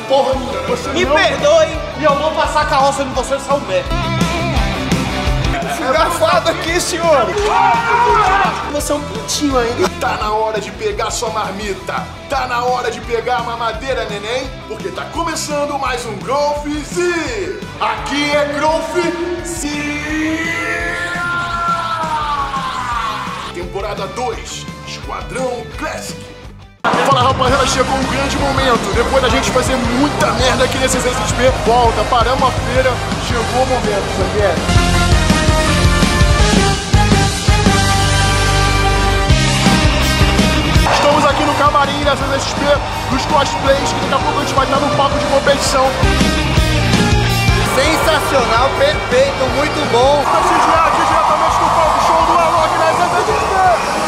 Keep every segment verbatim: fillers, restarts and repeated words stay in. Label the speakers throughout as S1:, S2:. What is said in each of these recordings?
S1: porra nenhuma. Você
S2: Me
S1: não...
S2: perdoe
S1: E eu vou passar a carroça em você, Salmé.
S2: Garfado aqui, senhor! Você é um pintinho ainda.
S1: Tá na hora de pegar sua marmita. Tá na hora de pegar a mamadeira, neném. Porque tá começando mais um Growth Z. Aqui é Growth Z. Temporada dois, Esquadrão Classic. Fala, rapaziada, chegou um grande momento. Depois da gente fazer muita merda aqui nesse Z X P, volta, paramos a feira, chegou o momento, Xavier. Estamos aqui no camarim da Z X P, dos cosplays, que daqui a pouco a gente vai estar no palco de competição.
S2: Sensacional, perfeito, muito bom.
S1: Aqui diretamente do palco, show do Alok na Z X P.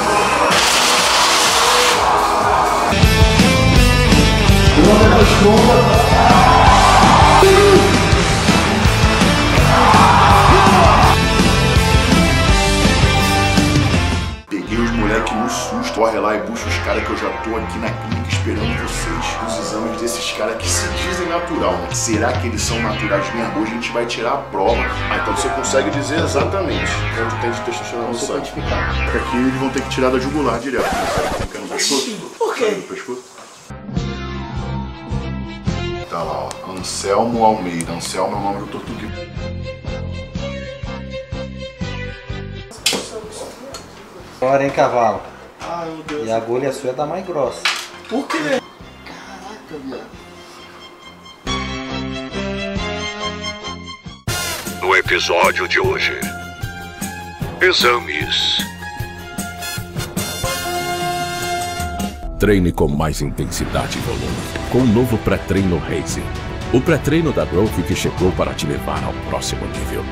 S1: Peguei os moleques no susto, corre lá e busca os caras que eu já tô aqui na clínica esperando vocês. Os exames desses caras que se dizem natural, né? Será que eles são naturais mesmo? Hoje a gente vai tirar a prova. Ah, então você consegue dizer exatamente quanto tem de testosterona no sangue. Porque aqui eles vão ter que tirar da jugular direto. Né? No pescoço.
S2: Por quê?
S1: No pescoço. Tá lá, ó. Anselmo Almeida. Anselmo é o nome do tortuguito.
S3: Agora, hein, cavalo?
S1: Ai, meu Deus.
S3: E a agulha sua é da mais grossa.
S1: Por quê? Caraca, viado.
S4: No episódio de hoje, exames.
S5: Treine com mais intensidade e volume, com o novo pré-treino Raze. O pré-treino da Growth que chegou para te levar ao próximo nível.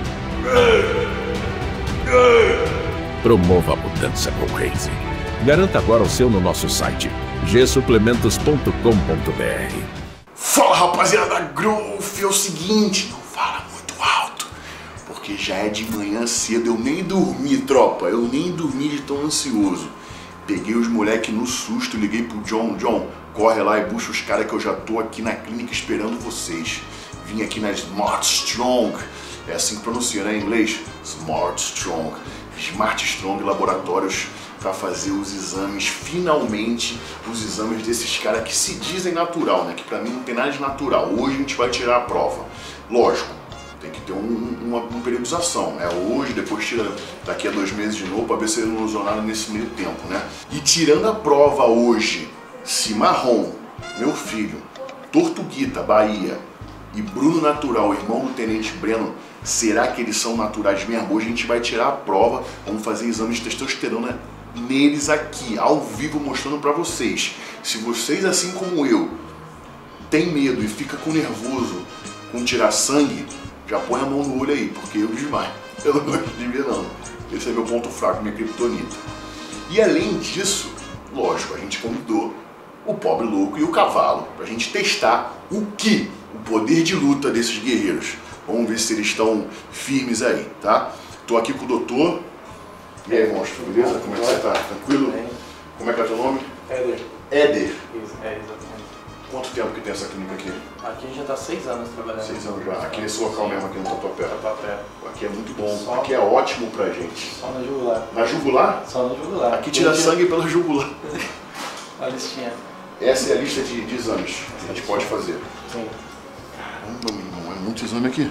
S5: Promova a mudança com Raze. Garanta agora o seu no nosso site g suplementos ponto com ponto br.
S1: Fala, rapaziada da Growth, é o seguinte, não fala muito alto, porque já é de manhã cedo, eu nem dormi, tropa, eu nem dormi de tão ansioso. Peguei os moleques no susto, liguei pro John, John, corre lá e busca os caras que eu já tô aqui na clínica esperando vocês. Vim aqui na Smart Strong, é assim que pronuncia, né, em inglês? Smart Strong. Smart Strong Laboratórios para fazer os exames, finalmente, os exames desses caras que se dizem natural, né? Que pra mim não tem nada de natural. Hoje a gente vai tirar a prova. Lógico, tem que ter um, uma, uma periodização, né? Hoje, depois tira daqui a dois meses de novo para ver se eles não usam nada nesse meio tempo, né? E tirando a prova hoje, Cimarron, meu filho, Tortuguita, Bahia, e Bruno Natural, irmão do Tenente Breno, será que eles são naturais mesmo? Hoje a gente vai tirar a prova, vamos fazer exames de testosterona neles aqui, ao vivo, mostrando pra vocês. Se vocês, assim como eu, tem medo e fica com nervoso com tirar sangue, já põe a mão no olho aí, porque eu desmaio. Eu não gosto de ver não. Esse é meu ponto fraco, minha criptonita. E além disso, lógico, a gente convidou o pobre louco e o cavalo pra gente testar o que? O poder de luta desses guerreiros. Vamos ver se eles estão firmes aí, tá? Tô aqui com o doutor. E aí, monstro, beleza? Como é que você tá? Tranquilo? Como é que é teu nome?
S6: Éder.
S1: Éder.
S6: Isso, é, exatamente.
S1: Quanto tempo que tem essa clínica aqui?
S6: Aqui a gente já tá seis anos trabalhando.
S1: Seis anos já. Aqui nesse local mesmo, aqui no Tatuapé.
S6: Tatuapé.
S1: Aqui é muito bom.
S6: Só-
S1: Aqui é ótimo pra gente.
S6: Só na jugular.
S1: Na jugular?
S6: Só na jugular.
S1: Aqui tira
S6: Porque-
S1: sangue pela jugular.
S6: A listinha.
S1: Essa é a lista de, de exames que a gente pode fazer.
S6: Sim.
S1: Caramba, meu irmão, é muito exame aqui.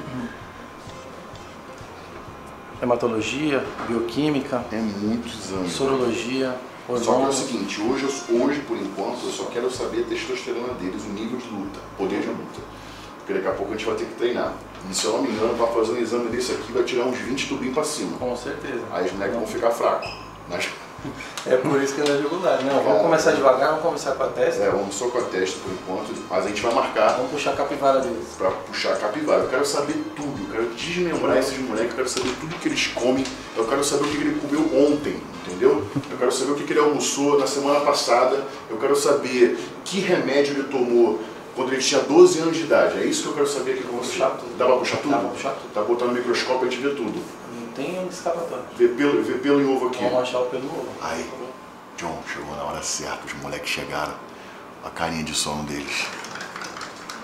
S6: Hematologia, bioquímica,
S1: É muito exame.
S6: sorologia,
S1: Só que é o
S6: hormônios.
S1: seguinte, hoje, eu- hoje, por enquanto, eu só quero saber a testosterona deles, o nível de luta, poder de luta. Porque daqui a pouco a gente vai ter que treinar. E se eu não me engano, para fazer um exame desse aqui, vai tirar uns vinte tubinhos pra cima.
S6: Com certeza.
S1: Aí os moleques vão ficar fracos. Mas,
S6: É por isso que é na jugular. Não, vamos
S1: É.
S6: começar devagar, vamos começar com a testa.
S1: é, vamos só com a testa por enquanto, mas a gente vai marcar
S6: Vamos puxar a capivara deles.
S1: pra puxar a capivara. Eu quero saber tudo, eu quero desmembrar esses moleques, eu quero saber tudo que eles comem, eu quero saber o que ele comeu ontem, entendeu? Eu quero saber o que ele almoçou na semana passada, eu quero saber que remédio ele tomou quando ele tinha doze anos de idade. É isso que eu quero saber aqui com você.
S6: Puxar tudo.
S1: Dá pra puxar tudo?
S6: Dá pra puxar tudo.
S1: Tá botando no microscópio e a gente vê tudo.
S6: Não tem um escapatório.
S1: Vê pelo, vê pelo em ovo aqui.
S6: Vamos achar o pelo ovo.
S1: Aí, John, chegou na hora certa, os moleques chegaram. A carinha de sono deles.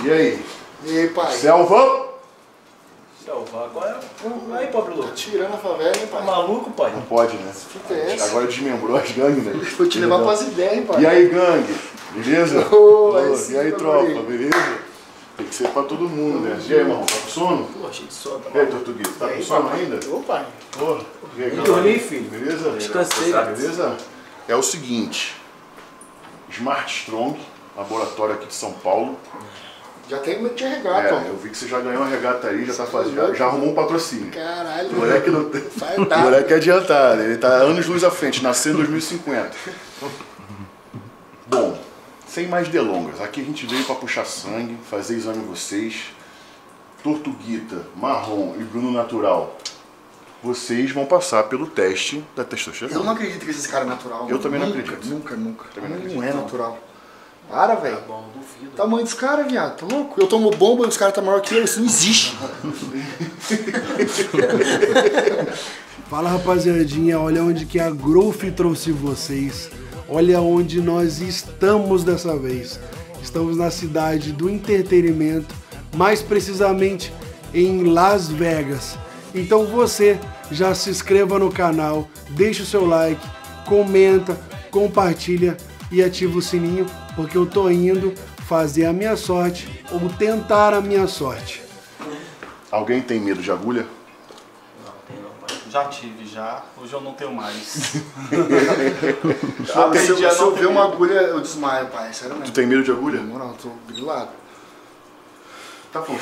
S1: E aí?
S7: E aí, pai?
S1: Selva?
S6: Selva, qual é? Aí, pobre louco.
S7: Tirando a favela, hein,
S6: Tá
S7: pai?
S6: maluco, pai?
S1: Não pode, né?
S7: Que é essa?
S1: Agora desmembrou as gangues, né?
S7: Vou te levar pras ideias, hein, pai?
S1: E aí, gangue? Beleza?
S7: Ô,
S1: Ô,
S7: aí sim,
S1: e aí,
S7: meu
S1: tropa?
S7: amigo.
S1: Beleza? Tem que ser pra todo mundo, né? E aí, irmão? Tá com sono?
S6: Pô, cheio de sono, tá
S1: E aí, Tortuguito? Tá com sono ainda?
S7: Ô, pai.
S1: Porra. E aí,
S6: Nem
S1: galera?
S6: dormi, filho.
S1: Beleza?
S6: Descansei.
S1: Beleza? É o seguinte. Smart Strong, laboratório aqui de São Paulo.
S7: Já tem muito de regata, ó.
S1: É, eu vi que você já ganhou uma regata aí, já tá fazendo. Já, já arrumou um patrocínio.
S7: Caralho.
S1: O moleque não tem.
S7: Vai
S1: O
S7: dar.
S1: moleque é adiantado, ele tá anos luz à frente, nasceu em dois mil e cinquenta. Bom, sem mais delongas, aqui a gente veio pra puxar sangue, fazer exame em vocês. Tortuguita, Marrom e Bruno Natural, vocês vão passar pelo teste da testosterona.
S7: Eu não acredito que esse cara é natural.
S1: Eu também não
S7: Nunca,
S1: acredito.
S7: Nunca, nunca.
S1: Também não
S7: não
S1: acredito,
S7: é
S1: não.
S7: natural. Para, velho.
S6: Bom, duvido.
S7: O tamanho dos caras, viado. Tá louco? Eu tomo bomba e os caras tá maior que eu. Isso não existe.
S8: Fala, rapaziadinha, olha onde que a Growth trouxe vocês. Olha onde nós estamos dessa vez. Estamos na cidade do entretenimento, mais precisamente em Las Vegas. Então você já se inscreva no canal, deixa o seu like, comenta, compartilha e ativa o sininho, porque eu tô indo fazer a minha sorte ou tentar a minha sorte.
S1: Alguém tem medo de agulha?
S6: Não, tem não, pai. Já tive, já. Hoje eu não tenho mais.
S7: Se
S6: Aquele
S7: eu,
S6: dia
S7: se eu
S6: não
S7: ver
S6: tem
S7: uma
S6: medo.
S7: agulha, eu desmaio, pai. Sério
S1: Tu
S7: mesmo.
S1: tem medo de agulha?
S7: Na moral, eu tô grilado.
S1: Tá falando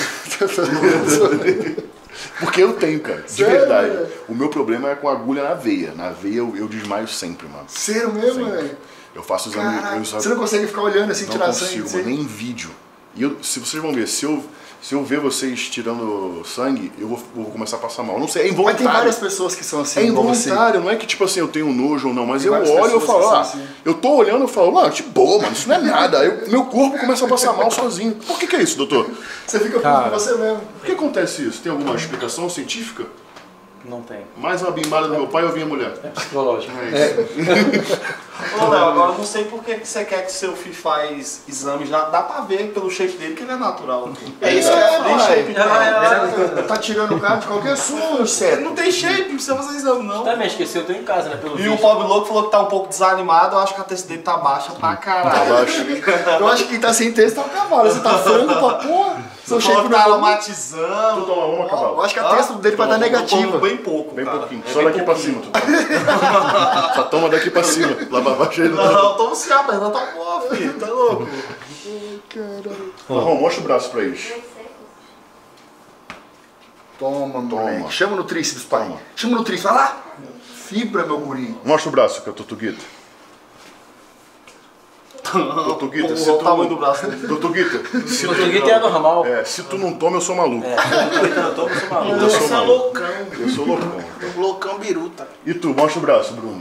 S1: sério? Porque eu tenho, cara. De
S7: Sério,
S1: verdade.
S7: velho?
S1: O meu problema é com agulha na veia. Na veia eu, eu desmaio sempre, mano.
S7: Sério mesmo,
S1: Sempre.
S7: velho?
S1: Eu faço exame.
S7: Caraca,
S1: eu só-
S7: você não consegue ficar olhando assim,
S1: não
S7: tirar
S1: consigo,
S7: sangue?
S1: mano, nem em vídeo. E eu, se vocês vão ver, se eu, se eu ver vocês tirando sangue, eu vou, vou começar a passar mal. Não sei, é
S7: Mas
S1: involuntário.
S7: tem várias pessoas que são assim,
S1: É
S7: igual você.
S1: involuntário, não é que tipo assim, eu tenho nojo ou não, mas
S7: Tem
S1: eu
S7: várias
S1: olho e eu
S7: pessoas
S1: falo,
S7: que
S1: ah,
S7: são assim.
S1: eu tô olhando e falo, não, de boa, mano, isso não é nada. Aí eu- meu corpo começa a passar mal sozinho. Por que que é isso, doutor?
S7: Você fica
S6: Cara.
S7: com você mesmo.
S1: Por que acontece isso? Tem alguma explicação científica?
S6: Não tem.
S1: Mais uma bimbada do meu pai, eu vi a mulher.
S6: É psicológico.
S1: É isso.
S6: Ô, Léo, agora eu não sei por que que você quer que seu filho faz exames. Já dá pra ver pelo shape dele que ele é natural.
S7: É isso que eu ia
S6: Tem
S7: falar.
S6: shape de natural.
S7: Tá tirando o cara de qualquer som,
S6: Ele
S7: certo?
S6: não tem shape, não precisa fazer exame, não.
S2: Também esqueceu, eu tô em casa, né? Pelo
S6: E o pobre louco falou que tá um pouco desanimado. Eu acho que a testa dele tá baixa pra caralho.
S1: Abaixo.
S7: Eu acho que quem tá sem texto é o cavalo. Você tá frango pra porra. Seu
S6: Falou
S7: shape
S6: que tá
S7: não.
S6: aromatizando.
S1: Tu toma uma,
S7: Eu
S1: cavalo.
S7: acho que a texto dele vai estar negativa.
S6: Eu bem pouco,
S1: Bem
S6: cara.
S1: pouquinho.
S6: É
S1: Só
S6: bem
S1: daqui pra
S6: pouquinho.
S1: cima. Tu. Só toma daqui pra cima. Lá pra baixo ele não.
S6: Não, toma se a perna tá boa, filho. Tá louco?
S1: Marrom, mostra o braço pra eles.
S7: Toma,
S1: Toma.
S7: moleque. Chama no tríceps, pai.
S1: Toma.
S7: Chama no tríceps. Vai lá. Fibra, meu guri.
S1: Mostra o braço, que é o Tortuguita. Tortuguita, se
S6: Olha o
S1: tu...
S6: tamanho do braço dele.
S1: Tortuguita, se
S2: O Tortuguita é normal.
S1: É, se tu não toma, eu sou maluco.
S2: Eu tô com maluco.
S1: Eu sou
S6: Você é
S1: maluco.
S6: loucão.
S1: Eu sou loucão.
S6: Loucão biruta.
S1: E tu, mostra o braço, Bruno.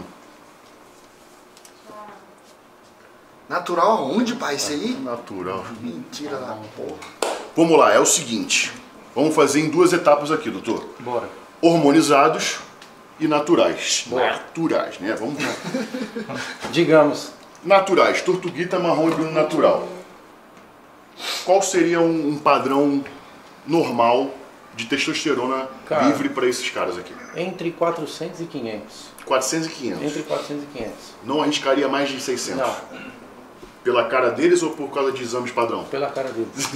S7: Natural aonde, pai? Isso aí?
S1: Natural.
S7: Mentira da porra.
S1: Vamos lá, é o seguinte. Vamos fazer em duas etapas aqui, doutor.
S2: Bora.
S1: Hormonizados e naturais. Naturais, né? Vamos lá.
S2: Digamos.
S1: Naturais, Tortuguita, Marrom e Bruno natural. Qual seria um, um padrão normal de testosterona
S2: Cara.
S1: livre para esses caras aqui?
S2: Entre quatrocentos e quinhentos.
S1: quatrocentos e quinhentos.
S2: Entre quatrocentos e quinhentos.
S1: Não arriscaria mais de seiscentos?
S2: Não,
S1: Pela cara deles ou por causa de exames padrão?
S2: pela cara deles.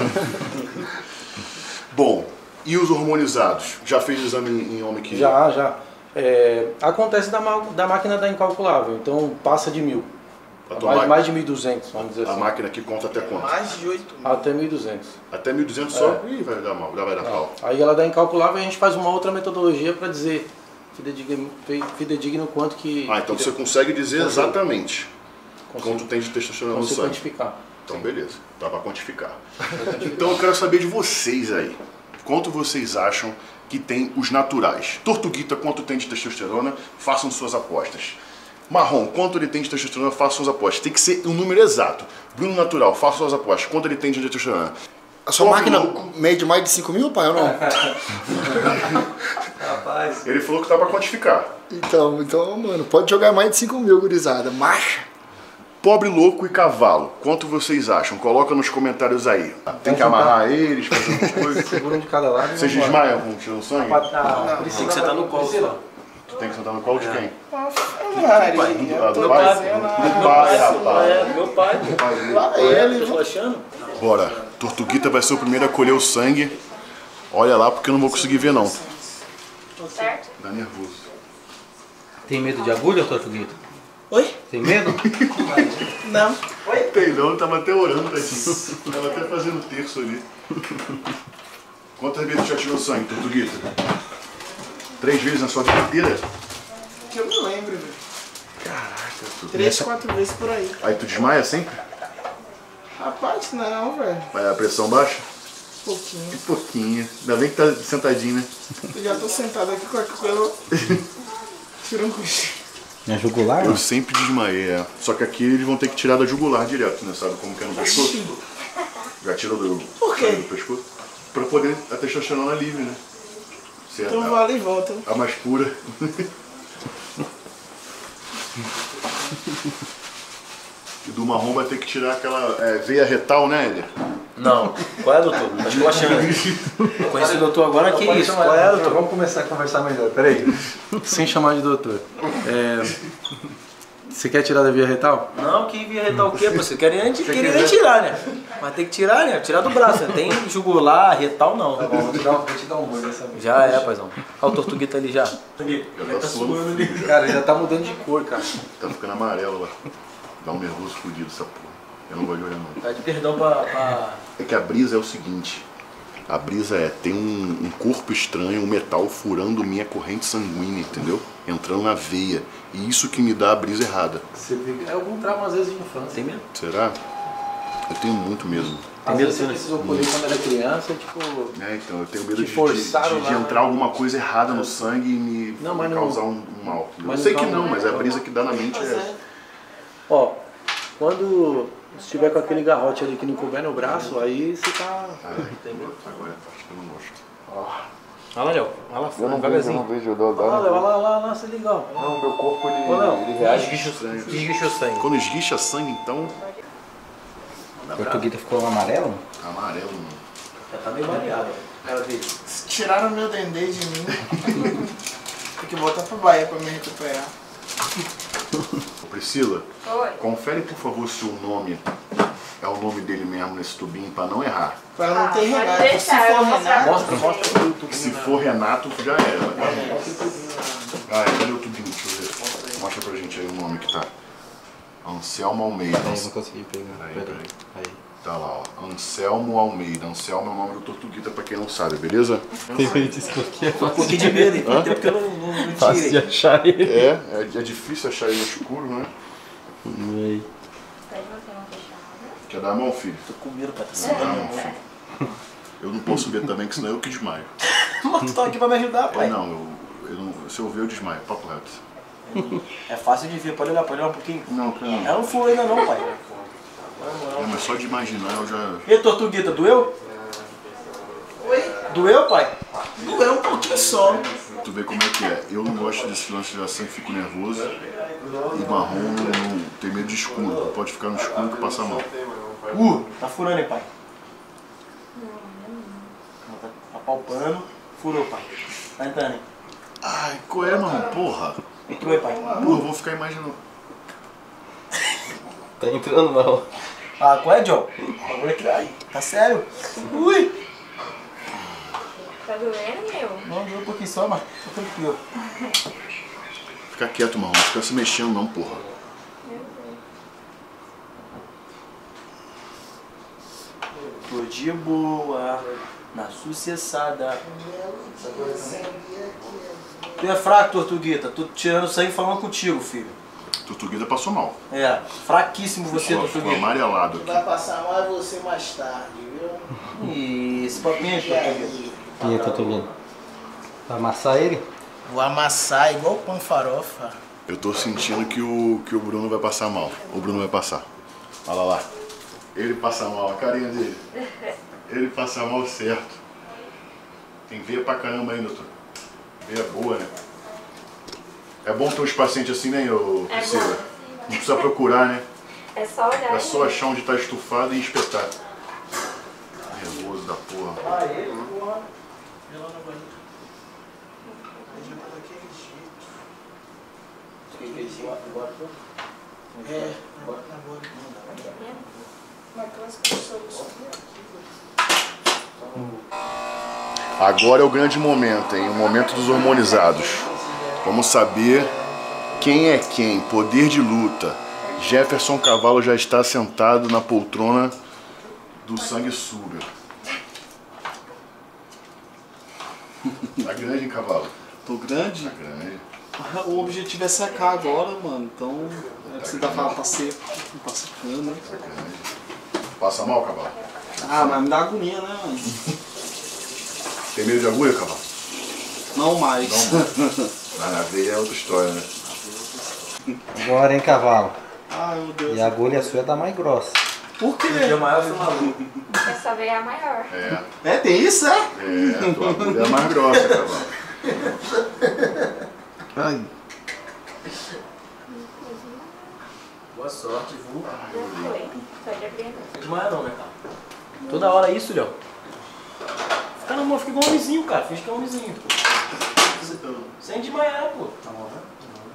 S1: Bom, e os hormonizados? Já fez exame em, em homem que...
S2: Já, já. É, acontece da, ma- da máquina da incalculável, então passa de mil.
S1: A, tua
S2: Mais,
S1: ma-
S2: mais de mil e duzentos, vamos dizer
S1: a
S2: assim.
S1: máquina que conta até quanto?
S6: Mais de oito mil.
S2: Até mil e duzentos.
S1: Até mil e duzentos só? Ih, vai dar mal, vai dar pau.
S2: Aí ela dá incalculável e a gente faz uma outra metodologia para dizer fidedigno, fidedigno quanto que...
S1: Ah, então
S2: que
S1: você consegue dizer
S2: Consigo.
S1: exatamente
S2: consigo,
S1: quanto tem de testosterona no
S2: consigo
S1: sangue.
S2: quantificar.
S1: Então beleza, dá pra quantificar. Então eu quero saber de vocês aí. Quanto vocês acham que tem os naturais? Tortuguita, quanto tem de testosterona? Façam suas apostas. Marrom, quanto ele tem de testosterona? Façam suas apostas. Tem que ser um número exato. Bruno Natural, façam suas apostas. Quanto ele tem de testosterona?
S7: A sua
S1: Pobre
S7: máquina
S1: louco.
S7: mede mais de cinco mil, pai, ou não?
S6: Rapaz.
S1: Ele falou que dá pra quantificar.
S7: Então, então, mano, pode jogar mais de cinco mil, gurizada. Marcha.
S1: Pobre, louco e cavalo, quanto vocês acham? Coloca nos comentários aí. Tem que amarrar eles, fazer umas coisas.
S2: Segura um de cada lado.
S1: Vocês desmaiam com tirando sangue?
S2: Não, tem que sentar no colo.
S1: Tu tem que sentar no colo de quem?
S7: Maria,
S1: Ah, do
S7: tô
S1: pai?
S7: fazendo a-
S1: Do pai, rapaz.
S9: É, meu pai.
S7: Lá ele,
S9: Tô achando?
S1: Bora, Tortuguita vai ser o primeiro a colher o sangue. Olha lá, porque eu não vou conseguir ver não.
S10: Certo?
S1: Dá nervoso.
S3: Tem medo de agulha, Tortuguita?
S7: Oi?
S3: Tem medo?
S7: Não.
S1: Tem não, tava até orando, tadinho. Tava até fazendo terço ali. Quantas vezes já tirou sangue, Tortuguita? Três vezes na sua vida inteira?
S7: Que eu me lembro, velho.
S1: Caraca, tu...
S7: Três, quatro vezes por aí.
S1: Aí tu desmaia sempre?
S7: Rapaz, não, velho.
S1: Vai a pressão baixa?
S7: Pouquinho.
S1: Um pouquinho. Ainda bem que tá sentadinho, né?
S7: Eu já tô sentado aqui com a coisa. Tira um coxinho.
S3: É jugular?
S1: Eu sempre desmaiei, é. Só que aqui eles vão ter que tirar da jugular direto, né? Sabe como que é no pescoço? Já tirou do,
S7: Por quê?
S1: do pescoço? Pra poder a testosterona livre, né? Ser
S7: Então
S1: a,
S7: vale e volta.
S1: a mais pura. E do marrom vai ter que tirar aquela é, veia retal, né, Éder?
S9: Não. Qual é, doutor? Tá esculachando. Eu conheci o doutor agora, que isso? Qual é, doutor?
S3: Vamos começar a conversar melhor, peraí.
S2: Sem chamar de doutor. É, você quer tirar da via retal?
S9: Não, que via retal o quê, pô? Você queria nem, queria nem tirar, né? Mas tem que tirar, né? Tirar do braço, né? Tem jugular, retal não.
S3: Tá bom, vou te dar um, vou te dar um boi dessa vez.
S9: Já é, paizão. Olha o Tortuguita ali já.
S1: Já tá suando frio, já.
S2: Cara, ele já tá mudando de cor, cara.
S1: Tá ficando amarelo lá. Dá um nervoso fudido essa porra. Eu não gosto de olhar não.
S9: Pede perdão pra, pra...
S1: É que a brisa é o seguinte. A brisa é, tem um, um corpo estranho, um metal furando minha corrente sanguínea, entendeu? Entrando na veia. E isso que me dá a brisa errada.
S2: Você vê- É algum trauma às vezes de infância.
S9: Tem medo?
S1: Será? Eu tenho muito medo.
S2: Às
S9: medo
S2: vezes você
S9: sim, né?
S2: precisou colher quando era criança, tipo...
S1: É, então, eu tenho medo
S2: Te
S1: de, de,
S2: forçaram
S1: de- de
S2: lá,
S1: entrar
S2: né?
S1: alguma coisa errada no sangue e me,
S2: Não,
S1: me
S2: mas não-
S1: causar um, um mal. Eu
S2: mas
S1: sei
S2: não
S1: que
S2: dá
S1: não,
S2: um-
S1: mas a brisa que dá na mente é...
S2: Ó, quando estiver com aquele garrote ali que não couber no braço, aí você tá...
S1: Ah, entendeu? Agora é a parte que eu não gosto.
S9: Olha lá, Léo. Olha lá, fora, devagarzinho.
S1: vejo, eu dou
S2: Olha lá, lá, lá, lá, se liga, ó.
S1: Não, meu corpo ele,
S2: Ô, Léo,
S1: ele reage
S9: Esguicha
S1: estranho.
S9: o esguicha o sangue.
S1: Quando esguicha sangue, então,
S3: Tortuguita ficou amarelo?
S1: amarelo, mano.
S9: Já tá meio mareado.
S2: Cara dele.
S7: Tiraram meu dendê de mim. Tem que voltar pra Bahia pra me recuperar.
S1: Ô, Priscila,
S10: Oi.
S1: confere por favor se o nome é o nome dele mesmo nesse tubinho pra não errar.
S7: Pra não ter
S10: Ah, pode
S7: Renato.
S10: deixar,
S7: Se
S10: eu
S7: for
S10: vou mostrar.
S7: Renato,
S2: Mostra, mostra pro YouTube.
S1: Se for Renato, já era. Ah, cadê o tubinho? Deixa eu ver. Mostra pra gente aí o nome que tá. Anselmo Almeida.
S3: Peraí, não consegui pegar.
S1: Peraí,
S3: Peraí.
S1: peraí.
S3: Aí.
S1: Tá lá, ó. Anselmo Almeida. Anselmo é o nome do Tortuguita, pra quem não sabe, beleza?
S9: Tô um pouquinho de medo, hein? Tem tempo que eu não, não, não
S3: Fácil de
S9: tirei.
S3: achar ele.
S1: É, é, é difícil achar ele no escuro, né?
S3: Aí.
S10: Pede você não fechar.
S1: Quer dar a mão, filho?
S9: Tô com medo, pai. Tá
S1: Dá a mão, filho. Eu não posso ver também, que senão eu que desmaio.
S9: Mas tu tá aqui pra me ajudar,
S1: Eu
S9: pai.
S1: não, eu, eu não, se eu ver, eu desmaio. Papo reto.
S9: É fácil de ver, pode olhar, pode olhar um pouquinho.
S1: Não, cara, não.
S9: Ela não furou ainda não, pai.
S1: É, mas só de imaginar eu já...
S9: E aí, Tortuguita, doeu?
S7: Oi?
S9: Doeu, pai?
S7: Doeu um pouquinho só.
S1: Tu vê como é que é. Eu não gosto desse lance de assim, fico nervoso. E marrom não, não tem medo de escuro. Pode ficar no escuro que passa mal.
S9: Uh, tá furando, hein, pai? Tá, tá palpando. Furou, pai. Tá entrando, hein?
S1: Ai, qual é, marrom? Porra.
S9: Entrou aí, pai.
S1: Porra, eu vou ficar imaginando.
S3: Tá entrando não.
S9: Ah, qual é, John? O bagulho aqui, ai, tá sério? Ui!
S10: Tá doendo, meu?
S9: Não, doeu um pouquinho só, mas tá tranquilo.
S1: Fica quieto, marrom. Não fica se mexendo não, porra.
S9: Tô de boa, na sucessada. Tu é fraco, Tortuguita. Tô tirando sangue falando contigo, filho.
S1: Tortuguita passou mal.
S9: É, fraquíssimo você,
S1: Ficou, ficou
S9: Tortuguita.
S1: amarelado
S7: Vai
S1: aqui.
S7: passar mal é você mais tarde, viu?
S9: Ih, esse papinho aí,
S7: E
S9: Tortuguita.
S7: aí?
S3: E aí, Tortuguita? Vai amassar ele?
S7: Vou amassar igual pão farofa.
S1: Eu tô sentindo que o, que o Bruno vai passar mal. O Bruno vai passar. Olha lá. Ele passa mal, a carinha dele. Ele passa mal certo. Tem veia pra caramba aí, doutor. Veia boa, né? É bom ter uns pacientes assim, né, ô
S10: É
S1: Priscila?
S10: bom.
S1: Não precisa procurar, né?
S10: É só olhar.
S1: É só achar onde tá estufado e espetar. Nervoso da porra.
S6: Aê, porra.
S7: É,
S1: Agora é o grande momento, hein? O momento dos hormonizados. Vamos saber quem é quem. Poder de luta. Jefferson Cavalo já está sentado na poltrona do sanguessuga. Tá grande, hein, Cavalo?
S6: Tô grande?
S1: Tá grande.
S6: O objetivo é secar agora, mano. Então, é que você tá falando, tá seco, tá secando, né?
S1: Tá grande. Passa mal, Cavalo?
S6: Ah, mas me dá agonia, né, mano?
S1: Tem medo de agulha, Cavalo?
S6: Não mais.
S1: Não mais. Mas na veia é outra história, né?
S3: Agora, hein, cavalo?
S6: Ai, meu Deus.
S3: E a agulha sua tá mais grossa.
S6: Por quê?
S9: Porque o maior foi maluco.
S10: Essa veia é a maior.
S1: É.
S6: É, tem isso, é?
S1: É, a tua agulha é mais grossa, Cavalo.
S3: Ai.
S9: Boa sorte, viu?
S10: Já foi. Pode abrir.
S9: Não desmaia não, né, cara? Toda hora isso, Léo. Fica na mão, fica igual um homenzinho, cara. Finge que é um homenzinho. Sem desmaiar, pô. Tá bom, né?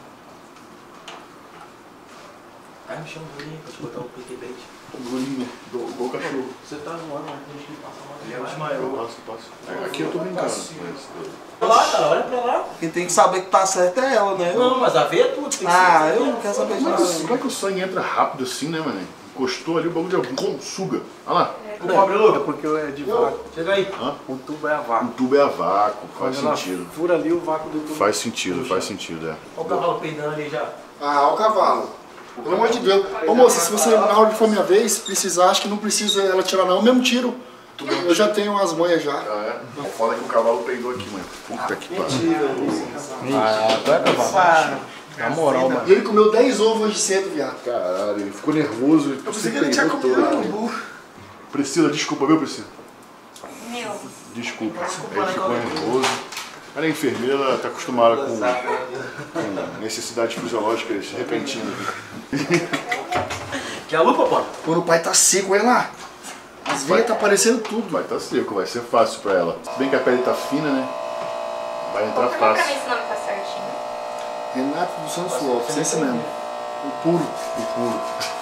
S9: Ai, me chama o bolinho pra te botar o clickbait.
S1: Bolinho, igual cachorro.
S9: Você tá voando, mas tem que passar uma
S6: Ele
S9: vez.
S6: desmaiou.
S1: Passo, passo. Aqui eu tô brincando.
S9: Olha lá, cara, olha pra lá.
S6: Quem tem que saber que tá certo é ela, né?
S9: Não, mas a veia é tudo. Tem que
S6: Ah,
S9: ser.
S6: eu não quero saber de
S1: Como é, que,
S6: nada.
S1: como é que o sangue entra rápido assim, né, mano? Encostou ali, o bagulho já bum, suga. Olha lá.
S2: O pobre louco. É porque é de vácuo.
S9: Chega aí.
S1: Hã?
S2: O tubo é a
S1: O
S2: vácuo.
S1: tubo é a vácuo, faz
S2: Quando ela
S1: sentido.
S2: fura ali, o vácuo do tubo.
S1: Faz sentido, faz sentido, é.
S9: Olha o cavalo peidando ali já.
S11: Ah, ó o cavalo. Pelo amor de Deus. Ô moça, se você na hora que for minha vez, precisar, acho que não precisa ela tirar não, eu mesmo tiro. Eu já tenho umas manhas já.
S1: Ah, é? Foda que o cavalo peidou aqui, mano. Puta que pariu.
S2: Ah, agora é cavalo. Na moral, mano.
S11: E ele comeu dez ovos hoje cedo, viado.
S1: Caralho, ele ficou nervoso.
S11: Eu pensei que ele tinha comido urubu.
S1: Priscila, desculpa, viu, Priscila?
S10: Meu.
S1: Desculpa. Ele ficou nervoso. Ela é enfermeira, ela tá acostumada com, com necessidades fisiológicas repentinas.
S9: Quer a lupa, pô?
S11: Quando o pai tá seco, olha lá. As veias tá aparecendo tudo.
S1: Vai tá seco, vai ser fácil pra ela. Se bem que a pele tá fina, né? Vai entrar
S10: Como pra
S1: fácil.
S10: mim esse nome tá certinho?
S11: Renato dos Santos Lopes, esse mesmo. O puro.
S1: O puro.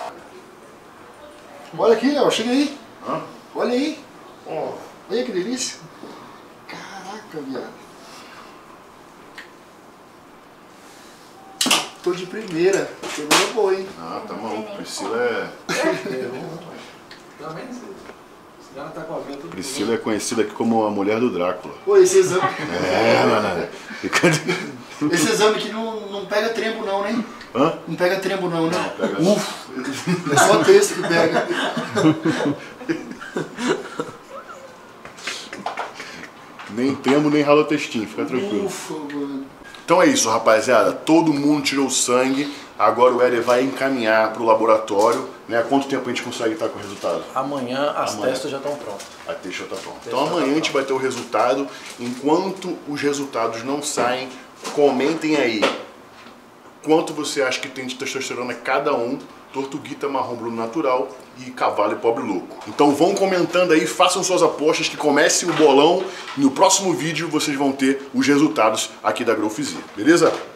S11: Olha aqui, Léo, chega aí.
S1: Hã?
S11: Olha aí. Olha que delícia. Caraca, viado. Tô de primeira. Primeira boa, hein?
S1: Ah, tá maluco. Priscila é. Priscila é conhecida aqui como a mulher do Drácula.
S11: Pô, esse exame.
S1: É, mano.
S11: Esse exame aqui não, não pega trembo não, né?
S1: Hã?
S11: Não pega trembo não, né?
S1: Pega.
S11: Ufa. É só texto que pega.
S1: Nem tremo, nem ralo testinho, fica tranquilo.
S11: Ufa, mano.
S1: Então é isso, rapaziada. Todo mundo tirou sangue. Agora o Éder vai encaminhar para o laboratório. Né? Quanto tempo a gente consegue estar com o resultado?
S2: Amanhã as
S1: Amanhã.
S2: testas já estão prontas.
S1: A testa tá pronta. Então amanhã a gente vai ter o resultado. Enquanto os resultados não saem, comentem aí quanto você acha que tem de testosterona cada um. Tortuguita, marrom bruno natural e cavalo e pobre louco. Então vão comentando aí, façam suas apostas, que comece o bolão. E no próximo vídeo vocês vão ter os resultados aqui da Growth Z, beleza?